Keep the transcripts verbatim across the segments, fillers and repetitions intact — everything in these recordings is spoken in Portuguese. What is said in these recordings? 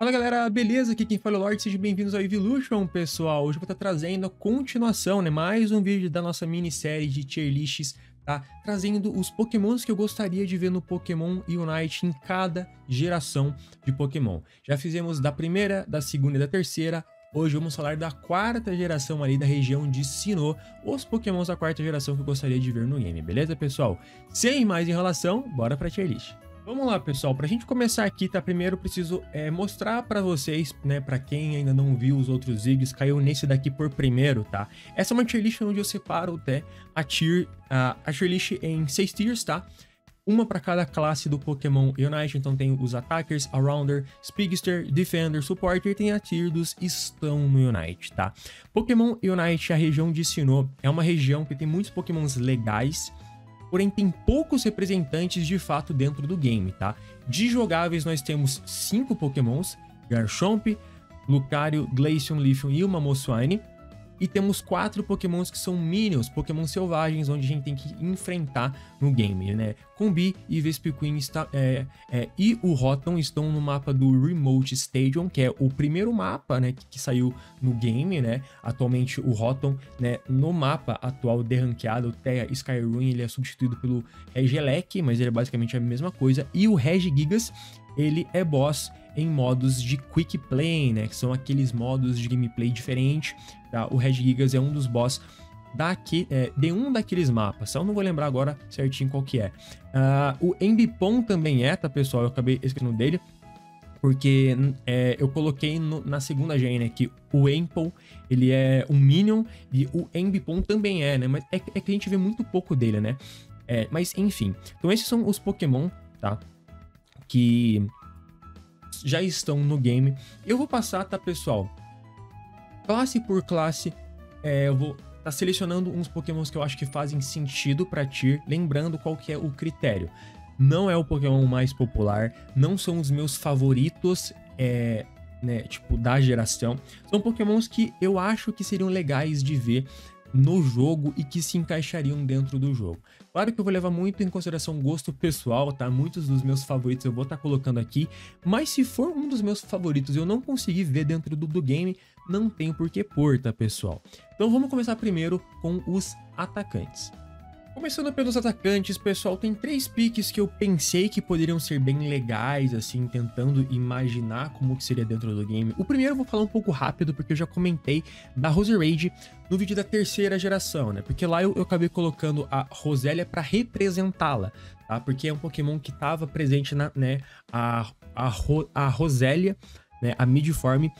Fala galera, beleza? Aqui quem fala é o Lorde, sejam bem-vindos ao Evolution, pessoal. Hoje eu vou estar trazendo a continuação, né? Mais um vídeo da nossa minissérie de tier lists, tá? Trazendo os pokémons que eu gostaria de ver no Pokémon Unite em cada geração de Pokémon. Já fizemos da primeira, da segunda e da terceira. Hoje vamos falar da quarta geração ali da região de Sinnoh, os pokémons da quarta geração que eu gostaria de ver no game, beleza, pessoal? Sem mais enrolação, bora pra tier list. Vamos lá, pessoal, pra gente começar aqui, tá? Primeiro eu preciso é, mostrar pra vocês, né, pra quem ainda não viu os outros vídeos, caiu nesse daqui por primeiro, tá? Essa é uma tier list onde eu separo até a tier, a, a tier list em seis tiers, tá? Uma para cada classe do Pokémon Unite, então tem os Attackers, Arounder, Speedster, Defender, Supporter e tem a tier dos Estão no Unite, tá? Pokémon Unite, a região de Sinnoh, é uma região que tem muitos Pokémons legais, porém tem poucos representantes de fato dentro do game, tá? De jogáveis nós temos cinco Pokémons, Garchomp, Lucario, Glaceon, Leafeon e o Mamoswine. E temos quatro Pokémons que são Minions, Pokémon selvagens, onde a gente tem que enfrentar no game, né? Combi e Vespiquen está, é, é, e o Rotom estão no mapa do Remote Stadium, que é o primeiro mapa, né, que, que saiu no game, né? Atualmente o Rotom, né, no mapa atual derranqueado, o Thea Skyruin, ele é substituído pelo Regieleki, mas ele é basicamente a mesma coisa. E o Regigigas, ele é boss em modos de Quick Play, né, que são aqueles modos de gameplay diferente, tá? O Regigigas é um dos boss daqui, é, de um daqueles mapas, só eu não vou lembrar agora certinho qual que é. Uh, o Ambipom também é, tá, pessoal? Eu acabei esquecendo dele, porque é, eu coloquei no, na segunda gen, né, que o Ampon, ele é um Minion, e o Ambipom também é, né, mas é, é que a gente vê muito pouco dele, né, é, mas enfim. Então esses são os Pokémon, tá, que já estão no game. Eu vou passar, tá, pessoal, classe por classe, é, eu vou tá selecionando uns Pokémons que eu acho que fazem sentido pra tier, lembrando qual que é o critério. Não é o Pokémon mais popular, não são os meus favoritos, é, né, tipo, da geração. São Pokémons que eu acho que seriam legais de ver no jogo e que se encaixariam dentro do jogo. Claro que eu vou levar muito em consideração gosto pessoal, tá? Muitos dos meus favoritos eu vou estar tá colocando aqui, mas se for um dos meus favoritos e eu não conseguir ver dentro do, do game, não tem por que pôr, tá, pessoal? Então vamos começar primeiro com os atacantes. Começando pelos atacantes, pessoal, tem três piques que eu pensei que poderiam ser bem legais, assim, tentando imaginar como que seria dentro do game. O primeiro eu vou falar um pouco rápido, porque eu já comentei da Roserade no vídeo da terceira geração, né? Porque lá eu, eu acabei colocando a Rosélia para representá-la, tá? Porque é um Pokémon que estava presente na, né, a, a, Ro, a Rosélia, né, a Midform,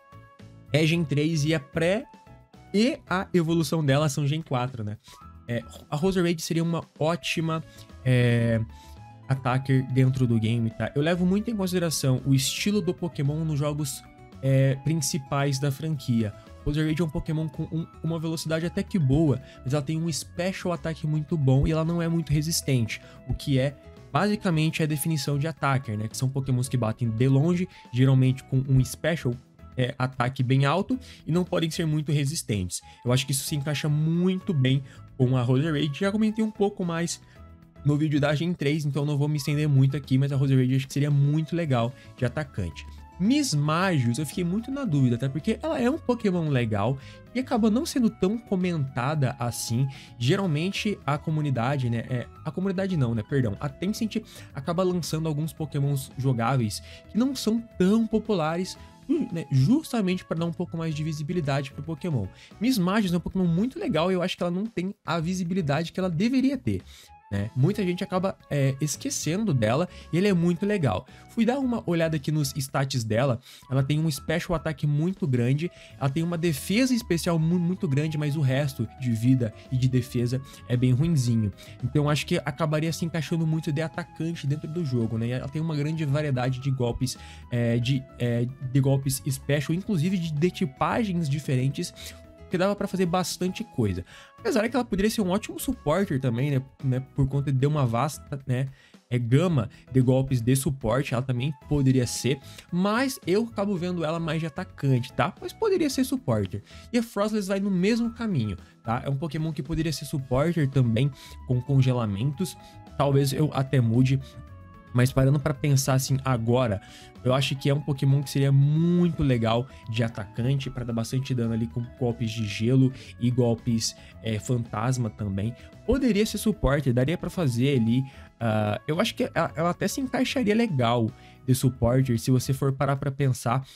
é Gen três e a pré e a evolução dela são Gen quatro, né? É, a Roserade seria uma ótima é, attacker dentro do game, tá? Eu levo muito em consideração o estilo do Pokémon nos jogos é, principais da franquia. Roserade é um Pokémon com um, uma velocidade até que boa, mas ela tem um special attack muito bom e ela não é muito resistente, o que é basicamente a definição de attacker, né? Que são Pokémons que batem de longe, geralmente com um special É, ataque bem alto e não podem ser muito resistentes. Eu acho que isso se encaixa muito bem com a Roserade. Já comentei um pouco mais no vídeo da Gen três, então não vou me estender muito aqui, mas a Roserade acho que seria muito legal de atacante. Mismagius, eu fiquei muito na dúvida, até porque ela é um Pokémon legal e acaba não sendo tão comentada assim. Geralmente a comunidade, né, é, a comunidade não, né, perdão, a Tencent acaba lançando alguns Pokémons jogáveis que não são tão populares, né, justamente para dar um pouco mais de visibilidade para o Pokémon. Mismagius é um Pokémon muito legal e eu acho que ela não tem a visibilidade que ela deveria ter, né? Muita gente acaba é, esquecendo dela e ele é muito legal. Fui dar uma olhada aqui nos stats dela, ela tem um special ataque muito grande, ela tem uma defesa especial muito grande, mas o resto de vida e de defesa é bem ruinzinho. Então acho que acabaria se encaixando muito de atacante dentro do jogo, né? Ela tem uma grande variedade de golpes, é, de, é, de golpes special, inclusive de, de tipagens diferentes, que dava pra fazer bastante coisa. Apesar que ela poderia ser um ótimo supporter também, né, né por conta de ter uma vasta, né, é, gama de golpes de suporte, ela também poderia ser, mas eu acabo vendo ela mais de atacante, tá? Mas poderia ser supporter. E a Frostless vai no mesmo caminho, tá? É um Pokémon que poderia ser supporter também, com congelamentos, talvez eu até mude Mas parando pra pensar assim agora, eu acho que é um Pokémon que seria muito legal de atacante para dar bastante dano ali com golpes de gelo e golpes é, fantasma também. Poderia ser suporte, daria pra fazer ali. Uh, eu acho que ela, ela até se encaixaria legal de suporte se você for parar pra pensar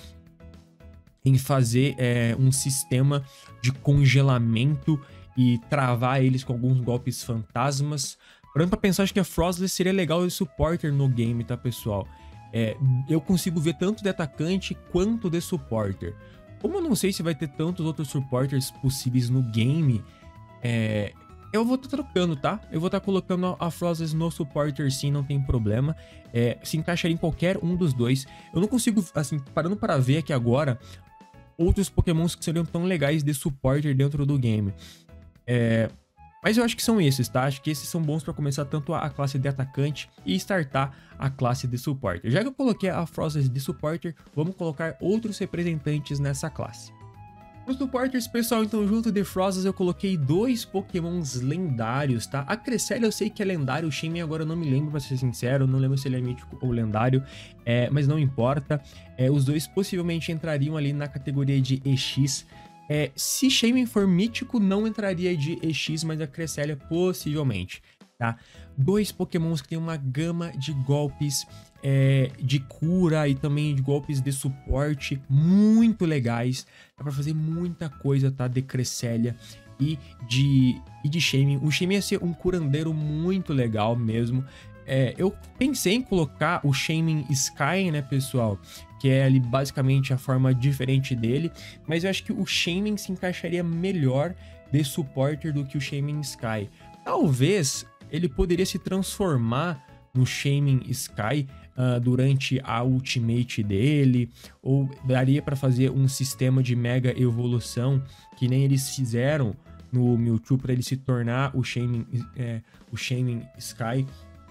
em fazer é, um sistema de congelamento e travar eles com alguns golpes fantasmas. Parando pra pensar, acho que a Frostless seria legal de supporter no game, tá, pessoal? É, eu consigo ver tanto de atacante quanto de supporter. Como eu não sei se vai ter tantos outros supporters possíveis no game, é, eu vou estar tá trocando, tá? Eu vou estar tá colocando a Frostless no supporter sim, não tem problema. É, se encaixaria em qualquer um dos dois. Eu não consigo, assim, parando para ver aqui agora, outros Pokémons que seriam tão legais de supporter dentro do game. É... Mas eu acho que são esses, tá? Acho que esses são bons para começar tanto a classe de atacante e startar a classe de supporter. Já que eu coloquei a Frostless de supporter, vamos colocar outros representantes nessa classe. Os supporters, pessoal, então junto de Frostless eu coloquei dois Pokémons lendários, tá? A Cresselia eu sei que é lendário, o Shaymin agora eu não me lembro, pra ser sincero, não lembro se ele é mítico ou lendário, é, mas não importa. É, os dois possivelmente entrariam ali na categoria de E X. É, se Shaymin for mítico, não entraria de E X, mas a Cresselia possivelmente, tá? Dois Pokémons que tem uma gama de golpes é, de cura e também de golpes de suporte muito legais. Dá pra fazer muita coisa, tá? De Cresselia e de, e de Shaymin. O Shaymin ia ser um curandeiro muito legal mesmo. É, eu pensei em colocar o Shaymin Sky, né, pessoal? Que é ali basicamente a forma diferente dele. Mas eu acho que o Shaymin se encaixaria melhor de supporter do que o Shaymin Sky. Talvez ele poderia se transformar no Shaymin Sky uh, durante a ultimate dele. Ou daria para fazer um sistema de mega evolução que nem eles fizeram no Mewtwo para ele se tornar o Shaymin, é, o Shaymin Sky.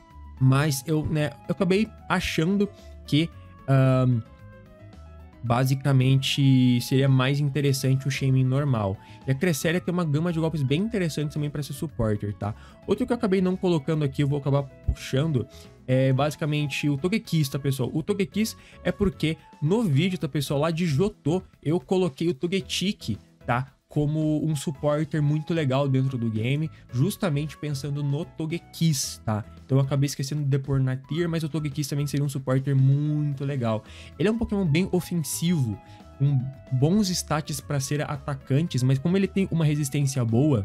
Mas eu, né, eu acabei achando que um, basicamente seria mais interessante o Shaymin normal. E a Cresselia tem uma gama de golpes bem interessantes também para ser supporter, tá? Outro que eu acabei não colocando aqui, eu vou acabar puxando, é basicamente o Togekiss, tá, pessoal? O Togekiss é porque no vídeo, tá, pessoal, lá de Johto, eu coloquei o Togetic, tá? Como um supporter muito legal dentro do game, justamente pensando no Togekiss, tá? Então eu acabei esquecendo de pôr na tier, mas o Togekiss também seria um supporter muito legal. Ele é um Pokémon bem ofensivo, com bons stats para ser atacantes, mas como ele tem uma resistência boa,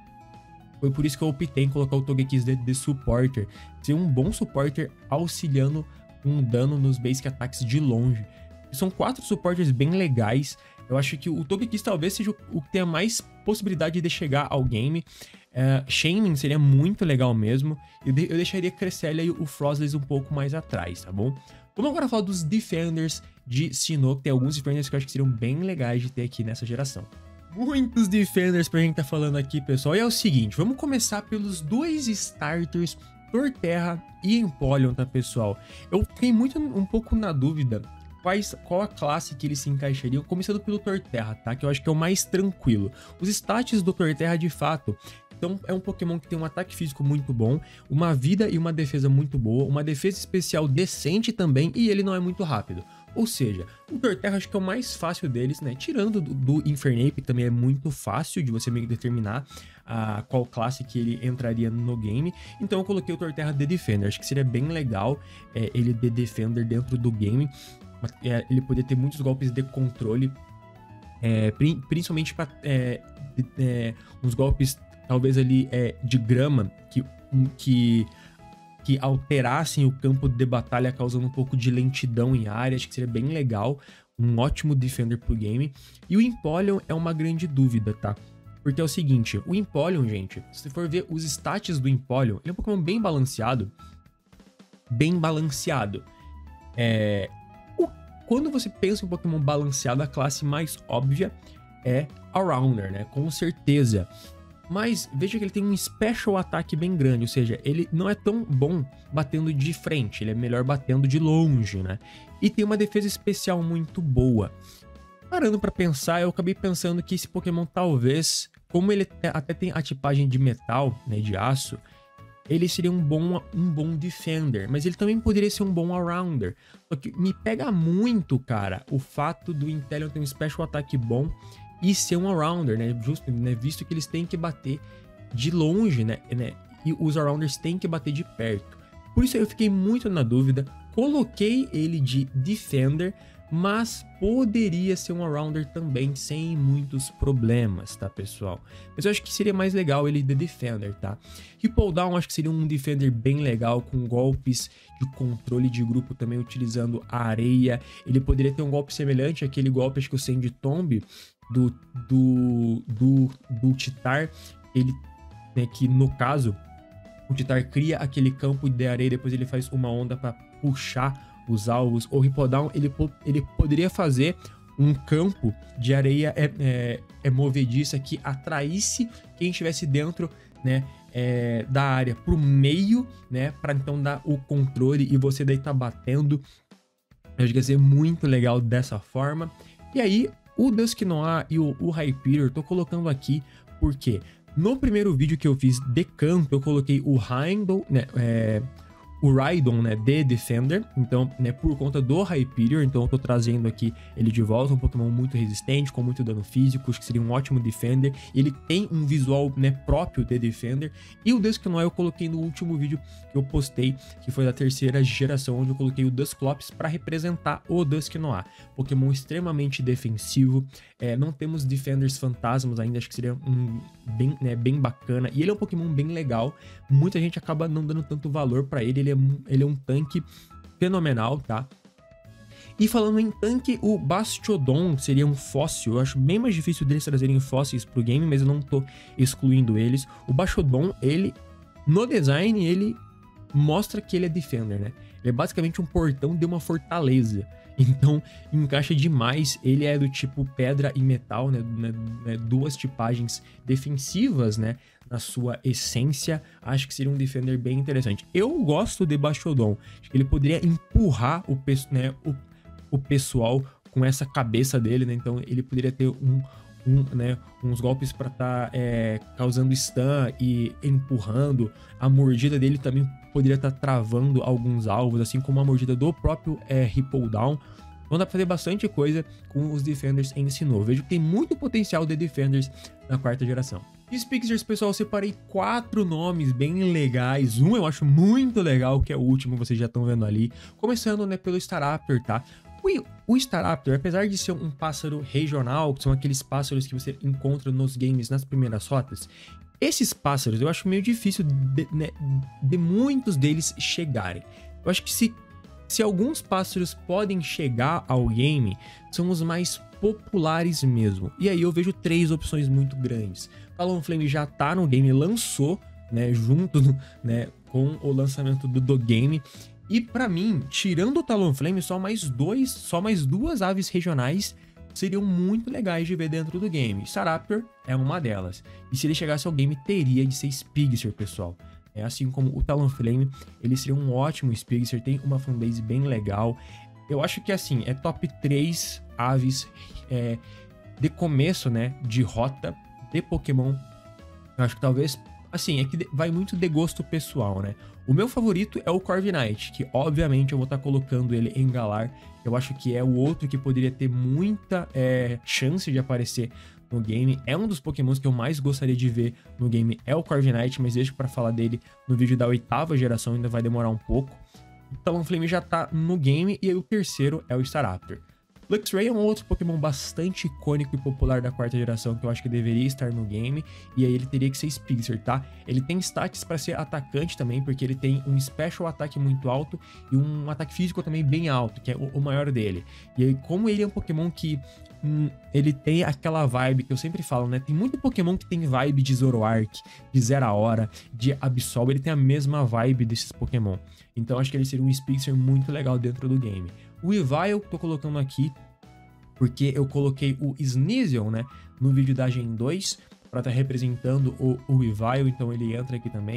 foi por isso que eu optei em colocar o Togekiss de, de supporter. Ser um bom supporter auxiliando um dano nos basic attacks de longe. São quatro supporters bem legais. Eu acho que o Togekiss talvez seja o que tenha mais possibilidade de chegar ao game. Uh, Shaymin seria muito legal mesmo. Eu, de eu deixaria Cresselia e o Frostless um pouco mais atrás, tá bom? Vamos agora falar dos Defenders de Sinnoh, que tem alguns Defenders que eu acho que seriam bem legais de ter aqui nessa geração. Muitos Defenders pra gente tá falando aqui, pessoal. E é o seguinte, vamos começar pelos dois Starters, Torterra e Empoleon, tá, pessoal? Eu fiquei muito um pouco na dúvida Quais, qual a classe que eles se encaixariam, começando pelo Torterra, tá? Que eu acho que é o mais tranquilo. Os stats do Torterra, de fato, então é um Pokémon que tem um ataque físico muito bom, uma vida e uma defesa muito boa, uma defesa especial decente também, e ele não é muito rápido. Ou seja, o Torterra acho que é o mais fácil deles, né? Tirando do, do Infernape, que também é muito fácil de você meio que determinar a, qual classe que ele entraria no game. Então eu coloquei o Torterra de Defender. Acho que seria bem legal é, ele de Defender dentro do game. É, ele poder ter muitos golpes de controle, é, principalmente para é, é, uns golpes talvez ali é, de grama que, que, que alterassem o campo de batalha, causando um pouco de lentidão em área. Acho que seria bem legal, um ótimo defender pro game. E o Empoleon é uma grande dúvida, tá? Porque é o seguinte, o Empoleon, gente, se você for ver os stats do Empoleon, ele é um Pokémon bem balanceado, bem balanceado. É... Quando você pensa em um Pokémon balanceado, a classe mais óbvia é Allrounder, né? Com certeza. Mas veja que ele tem um special ataque bem grande, ou seja, ele não é tão bom batendo de frente, ele é melhor batendo de longe, né? E tem uma defesa especial muito boa. Parando pra pensar, eu acabei pensando que esse Pokémon talvez, como ele até tem a tipagem de metal, né, de aço, ele seria um bom, um bom defender, mas ele também poderia ser um bom all-rounder. Só que me pega muito, cara, o fato do Inteleon ter um special attack bom e ser um all-rounder, né? Justo, né? Visto que eles têm que bater de longe, né? né? E os all-rounders têm que bater de perto. Por isso eu fiquei muito na dúvida, coloquei ele de defender, mas poderia ser um all-rounder também, sem muitos problemas, tá, pessoal? Mas eu acho que seria mais legal ele de defender, tá? Ripple Down acho que seria um defender bem legal, com golpes de controle de grupo também, utilizando a areia. Ele poderia ter um golpe semelhante àquele golpe, acho que o Sand Tomb do, do, do, do Titar, ele, né, que no caso, o Titar cria aquele campo de areia, depois ele faz uma onda para puxar os alvos. O Hippowdon, ele, ele poderia fazer um campo de areia é, é, é movediça que atraísse quem estivesse dentro, né, é, da área pro meio, né, para então dar o controle e você daí tá batendo. Eu acho que ia ser muito legal dessa forma. E aí, o Dusknoir e o, o Hyperior, tô colocando aqui porque no primeiro vídeo que eu fiz de campo, eu coloquei o Heimdall, né, é, o Rhydon, né, de Defender, então, né, por conta do Hyperior, então eu tô trazendo aqui ele de volta, um Pokémon muito resistente, com muito dano físico, acho que seria um ótimo Defender, ele tem um visual, né, próprio de Defender, e o Dusknoir eu coloquei no último vídeo que eu postei, que foi da terceira geração, onde eu coloquei o Dusclops para representar o Dusknoir, Pokémon extremamente defensivo, é, não temos Defenders fantasmas ainda, acho que seria um bem, né, bem bacana, e ele é um Pokémon bem legal, muita gente acaba não dando tanto valor para ele, ele é, ele é um tanque fenomenal, tá? E falando em tanque, o Bastiodon seria um fóssil, eu acho bem mais difícil deles trazerem fósseis pro game, mas eu não tô excluindo eles. O Bastiodon, ele, no design, ele mostra que ele é Defender, né? Ele é basicamente um portão de uma fortaleza. Então, encaixa demais. Ele é do tipo pedra e metal, né? né? Duas tipagens defensivas, né? Na sua essência. Acho que seria um Defender bem interessante. Eu gosto de Bastiodon. Acho que ele poderia empurrar o, né? o, o pessoal com essa cabeça dele, né? Então, ele poderia ter um... Um, né, uns golpes para estar tá, é, causando stun e empurrando. A mordida dele também poderia estar tá travando alguns alvos, assim como a mordida do próprio é, Hippowdon. Então dá pra fazer bastante coisa com os Defenders em Sinnoh. Vejo que tem muito potencial de Defenders na quarta geração. E Spixers, pessoal, eu separei quatro nomes bem legais. Um eu acho muito legal, que é o último, vocês já estão vendo ali. Começando, né, pelo Staraptor, tá? O Staraptor, apesar de ser um pássaro regional, que são aqueles pássaros que você encontra nos games nas primeiras rotas, esses pássaros eu acho meio difícil de, né, de muitos deles chegarem. Eu acho que se, se alguns pássaros podem chegar ao game, são os mais populares mesmo. E aí eu vejo três opções muito grandes. Talonflame já tá no game, lançou, né, junto no, né, com o lançamento do, do game. E pra mim, tirando o Talonflame, só mais dois, só mais duas aves regionais seriam muito legais de ver dentro do game. Staraptor é uma delas. E se ele chegasse ao game, teria de ser Spigster, pessoal. É assim como o Talonflame, ele seria um ótimo Spigster, tem uma fanbase bem legal. Eu acho que assim, é top três aves é, de começo, né, de rota de Pokémon. Eu acho que talvez, assim, é que vai muito de gosto pessoal, né? O meu favorito é o Corviknight, que obviamente eu vou estar colocando ele em Galar. Eu acho que é o outro que poderia ter muita é, chance de aparecer no game. É um dos Pokémons que eu mais gostaria de ver no game, é o Corviknight, mas deixo para falar dele no vídeo da oitava geração, ainda vai demorar um pouco. O Talonflame já tá no game, e aí o terceiro é o Staraptor. Luxray é um outro Pokémon bastante icônico e popular da quarta geração que eu acho que deveria estar no game, e aí ele teria que ser Spigster, tá? Ele tem stats para ser atacante também, porque ele tem um special ataque muito alto e um ataque físico também bem alto, que é o, o maior dele. E aí, como ele é um Pokémon que hum, ele tem aquela vibe que eu sempre falo, né? Tem muito Pokémon que tem vibe de Zoroark, de Zera Hora, de Absol, ele tem a mesma vibe desses Pokémon. Então acho que ele seria um Spigster muito legal dentro do game. O Weavile tô colocando aqui porque eu coloquei o Sneasel, né, no vídeo da Gen dois para estar tá representando o, o Weavile, então ele entra aqui também.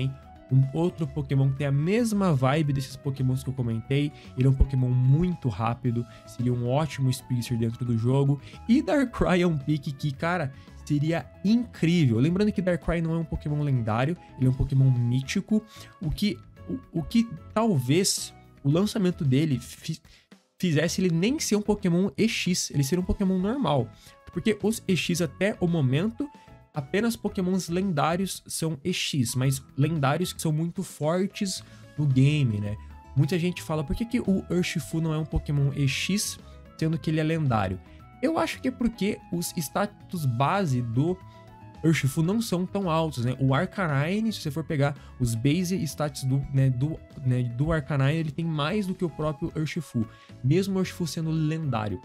Um outro Pokémon que tem a mesma vibe desses Pokémons que eu comentei. Ele é um Pokémon muito rápido, seria um ótimo Speedster dentro do jogo. E Darkrai é um pick que, cara, seria incrível. Lembrando que Darkrai não é um Pokémon lendário, ele é um Pokémon mítico, o que, o, o que talvez o lançamento dele fi, fizesse ele nem ser um Pokémon E X, ele seria um Pokémon normal. Porque os E X até o momento, apenas Pokémons lendários são E X, mas lendários que são muito fortes no game, né? Muita gente fala, por que, que o Urshifu não é um Pokémon E X, sendo que ele é lendário? Eu acho que é porque os status base do Urshifu não são tão altos, né? O Arcanine, se você for pegar os base stats do, né, do, né, do Arcanine, ele tem mais do que o próprio Urshifu, mesmo o Urshifu sendo lendário.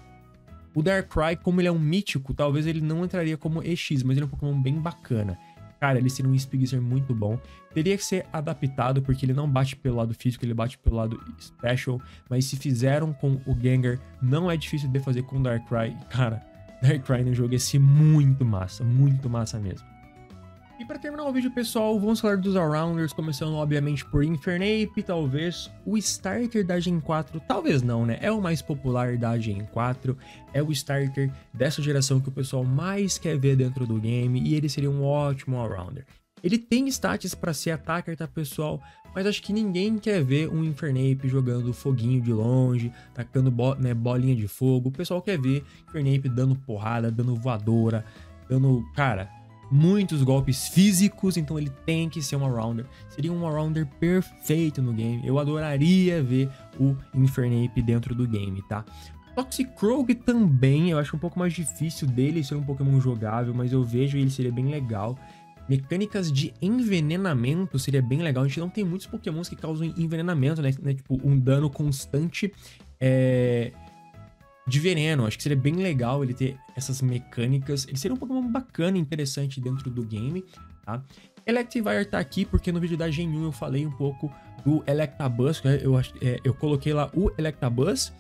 O Darkrai, como ele é um mítico, talvez ele não entraria como E X, mas ele é um Pokémon bem bacana. Cara, ele seria um Speedster muito bom. Teria que ser adaptado, porque ele não bate pelo lado físico, ele bate pelo lado special. Mas se fizeram com o Gengar, não é difícil de fazer com o Darkrai. Cara, Darkrai no jogo ia ser muito massa, muito massa mesmo. E para terminar o vídeo, pessoal, vamos falar dos Allrounders, começando obviamente por Infernape, talvez o starter da Gen quatro, talvez não, né? É o mais popular da Gen quatro, é o starter dessa geração que o pessoal mais quer ver dentro do game e ele seria um ótimo Allrounder. Ele tem stats para ser attacker, tá, pessoal? Mas acho que ninguém quer ver um Infernape jogando foguinho de longe, tacando bo né, bolinha de fogo. O pessoal quer ver Infernape dando porrada, dando voadora, dando, cara, muitos golpes físicos, então ele tem que ser um Allrounder. Seria um Allrounder perfeito no game. Eu adoraria ver o Infernape dentro do game, tá? Toxicroak também, eu acho um pouco mais difícil dele ser um Pokémon jogável, mas eu vejo ele seria bem legal. Mecânicas de envenenamento seria bem legal. A gente não tem muitos Pokémons que causam envenenamento, né? Tipo, um dano constante é... de veneno. Acho que seria bem legal ele ter essas mecânicas. Ele seria um Pokémon bacana e interessante dentro do game, tá? Electivire tá aqui porque no vídeo da Gen um eu falei um pouco do Electabuzz. Eu, é, eu coloquei lá o Electabuzz.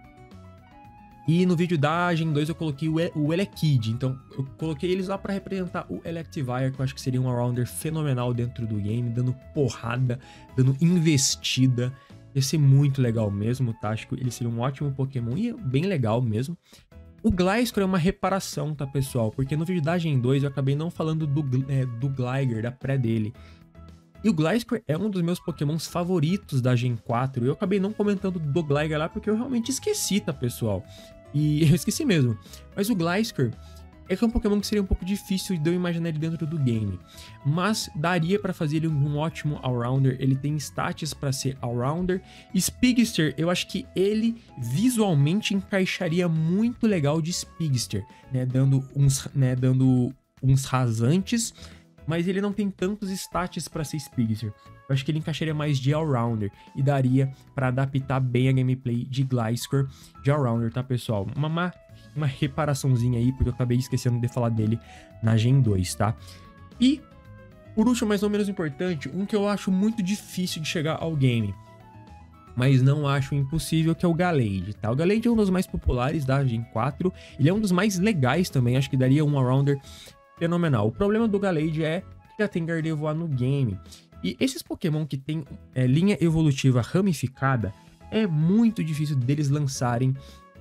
E no vídeo da Gen dois eu coloquei o, o Elekid, então eu coloquei eles lá para representar o Electivire, que eu acho que seria um Allrounder fenomenal dentro do game, dando porrada, dando investida. Ia ser muito legal mesmo, tá? Acho que ele seria um ótimo Pokémon e bem legal mesmo. O Gliscor é uma reparação, tá, pessoal? Porque no vídeo da Gen dois eu acabei não falando do, é, do Gligar, da pré dele. E o Gliscor é um dos meus Pokémons favoritos da Gen quatro. Eu acabei não comentando do Gligar lá porque eu realmente esqueci, tá, pessoal? E eu esqueci mesmo. Mas o Gliscor é que é um Pokémon que seria um pouco difícil de eu imaginar ele dentro do game. Mas daria pra fazer ele um ótimo Allrounder. Ele tem stats pra ser Allrounder. Spigster, eu acho que ele visualmente encaixaria muito legal de Spigster, né? Dando uns, né? Dando uns rasantes. Mas ele não tem tantos stats para ser Spigster. Eu acho que ele encaixaria mais de Allrounder e daria para adaptar bem a gameplay de Gliscor de Allrounder, tá, pessoal? Uma, uma, uma reparaçãozinha aí, porque eu acabei esquecendo de falar dele na Gen dois, tá? E, por último, mas não menos importante, um que eu acho muito difícil de chegar ao game, mas não acho impossível, que é o Gallade, tá? O Gallade é um dos mais populares da Gen quatro, ele é um dos mais legais também, acho que daria um Allrounder fenomenal. O problema do Gallade é que já tem Gardevoir no game. E esses Pokémon que tem é, linha evolutiva ramificada, é muito difícil deles lançarem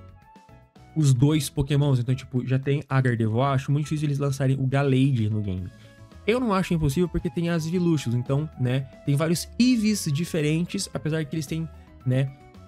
os dois Pokémons. Então, tipo, já tem a Gardevoir, acho muito difícil eles lançarem o Gallade no game. Eu não acho impossível porque tem as Evolutions, então, né, tem vários Eevees diferentes, apesar que eles têm, né,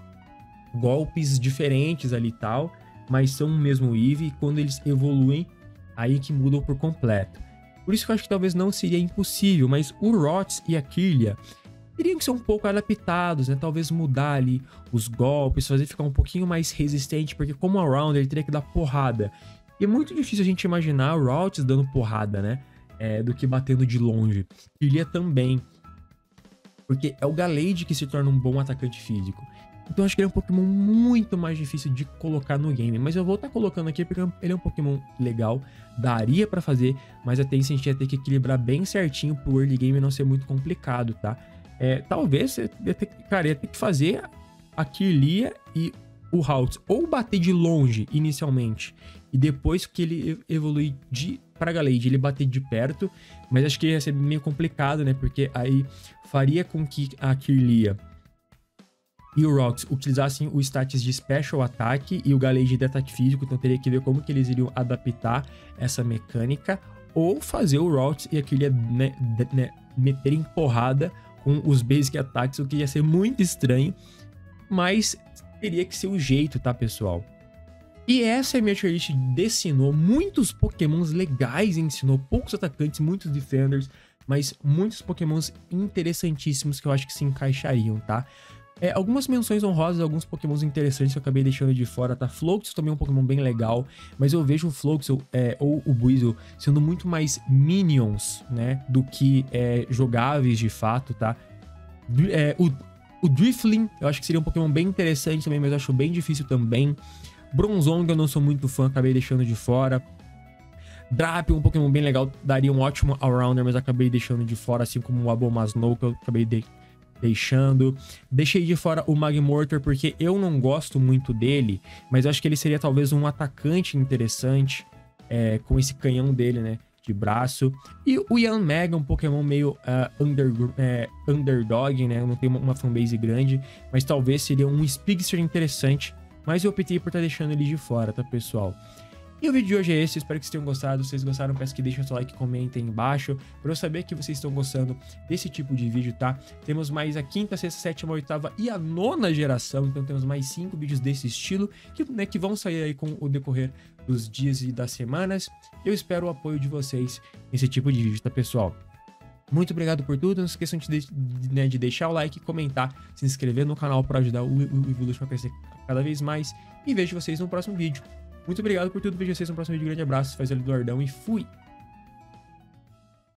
golpes diferentes ali e tal, mas são o mesmo Eevee, e quando eles evoluem, aí que mudam por completo. Por isso que eu acho que talvez não seria impossível, mas o Rots e a Kirlia teriam que ser um pouco adaptados, né? Talvez mudar ali os golpes, fazer ficar um pouquinho mais resistente, porque como Allrounder ele teria que dar porrada. E é muito difícil a gente imaginar o Rots dando porrada, né? É, do que batendo de longe. Kirlia também. Porque é o Gallade que se torna um bom atacante físico. Então eu acho que ele é um Pokémon muito mais difícil de colocar no game. Mas eu vou estar colocando aqui porque ele é um Pokémon legal. Daria pra fazer, mas a Tencent ia ter que equilibrar bem certinho pro early game não ser muito complicado, tá? É, talvez, ia ter, cara, ia ter que fazer a Kirlia e o Haltz ou bater de longe inicialmente e depois que ele evoluir de para Gallade ele bater de perto, mas acho que ia ser meio complicado, né? Porque aí faria com que a Kirlia e o Rox utilizassem o status de Special Attack e o Gallade de ataque físico, então teria que ver como que eles iriam adaptar essa mecânica, ou fazer o Rox e a Kirlia né, né, meterem porrada com os Basic Attacks, o que ia ser muito estranho, mas teria que ser o jeito, tá, pessoal? E essa é a minha tier list de Sinnoh. Muitos pokémons legais ensinou, poucos atacantes, muitos defenders, mas muitos pokémons interessantíssimos que eu acho que se encaixariam, tá? É, algumas menções honrosas, alguns pokémons interessantes que eu acabei deixando de fora, tá? Floatzel também é um pokémon bem legal, mas eu vejo o Floatzel é, ou o Buizel sendo muito mais minions, né? Do que é, jogáveis de fato, tá? É, o, o Drifloon, eu acho que seria um pokémon bem interessante também, mas eu acho bem difícil também. Bronzong eu não sou muito fã, acabei deixando de fora. Drapion, um Pokémon bem legal, daria um ótimo Allrounder, mas acabei deixando de fora, assim como o Abomasnow, que eu acabei de deixando. Deixei de fora o Magmortar, porque eu não gosto muito dele, mas eu acho que ele seria talvez um atacante interessante, é, com esse canhão dele, né, de braço. E o Yanmega, um Pokémon meio uh, under, é, underdog, né, não tem uma, uma fanbase grande, mas talvez seria um Spigster interessante. Mas eu optei por estar deixando ele de fora, tá, pessoal? E o vídeo de hoje é esse, espero que vocês tenham gostado. Se vocês gostaram, peço que deixem seu like e comentem aí embaixo, para eu saber que vocês estão gostando desse tipo de vídeo, tá? Temos mais a quinta, sexta, sétima, oitava e a nona geração, então temos mais cinco vídeos desse estilo, que, né, que vão sair aí com o decorrer dos dias e das semanas. Eu espero o apoio de vocês nesse tipo de vídeo, tá, pessoal? Muito obrigado por tudo, não se esqueçam de, de, né, de deixar o like, comentar, se inscrever no canal para ajudar o, o, o Evolution a crescer cada vez mais. E vejo vocês no próximo vídeo. Muito obrigado por tudo, vejo vocês no próximo vídeo, grande abraço, faz ali do Ardão e fui!